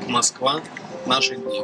Москва. Наши дни.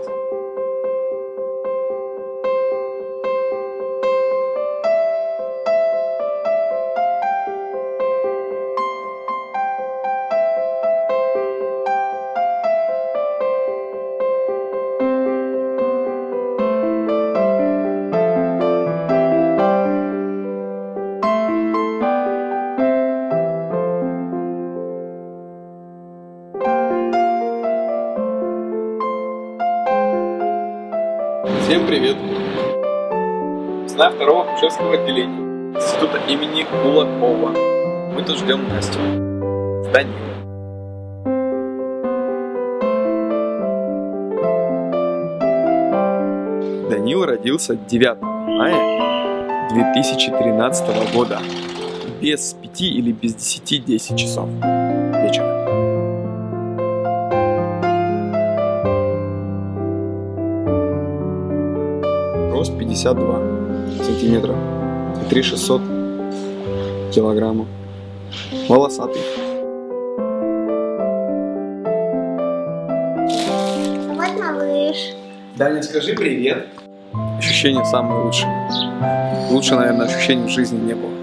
Всем привет! Весна второго акушерского отделения Института имени Кулакова. Мы тут ждем Настю с Данилой. Данила родился 9 мая 2013 года. Без 5 или без 10 часов вечера. Рост 52 сантиметра, 3600 килограммов, волосатый. Вот малыш. Даня, скажи привет. Ощущения самые лучшие. Лучше, наверное, ощущений в жизни не было.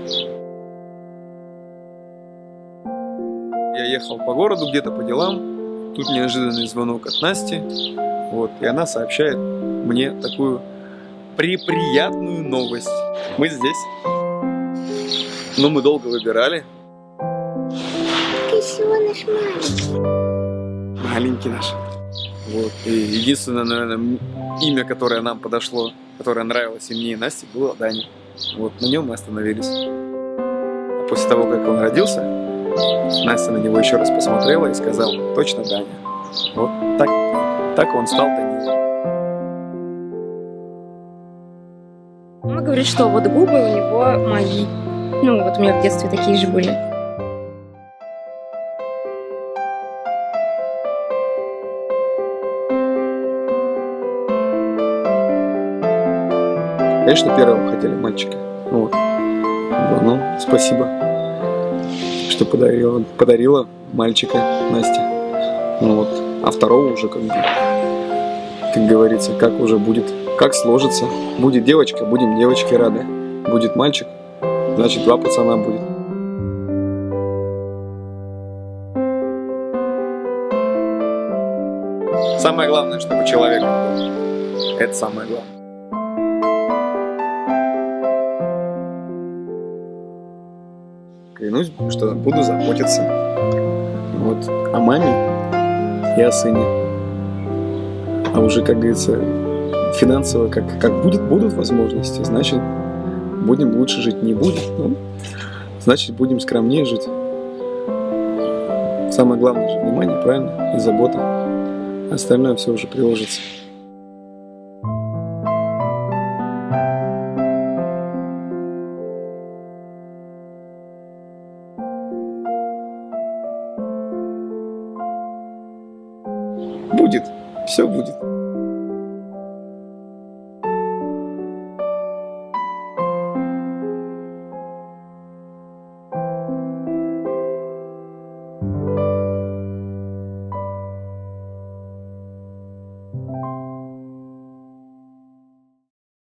Я ехал по городу где-то по делам, тут неожиданный звонок от Насти, вот, и она сообщает мне такую приятную новость. Мы здесь. Но мы долго выбирали. Кисёныш маленький. Маленький наш. Вот. И единственное, наверное, имя, которое нам подошло, которое нравилось и мне, и Насте, было Даня. Вот. На нем мы остановились. А после того, как он родился, Настя на него еще раз посмотрела и сказала: точно Даня. Вот так он стал Данилой. Мама говорит, что вот губы у него мои. Ну, вот у меня в детстве такие же были. Конечно, первого хотели мальчика. Вот. Ну, спасибо, что подарила мальчика Насте. Ну, вот. А второго уже как говорится, как уже будет. Как сложится. Будет девочка, будем девочке рады. Будет мальчик, значит 2 пацана будет. Самое главное, чтобы человек был. Это самое главное. Клянусь, что буду заботиться вот о маме и о сыне. А уже, как говорится, финансово, как будут возможности, значит, будем лучше жить. Не будет, ну, значит, будем скромнее жить. Самое главное же внимание, правильно? И забота. Остальное все уже приложится. Будет, все будет.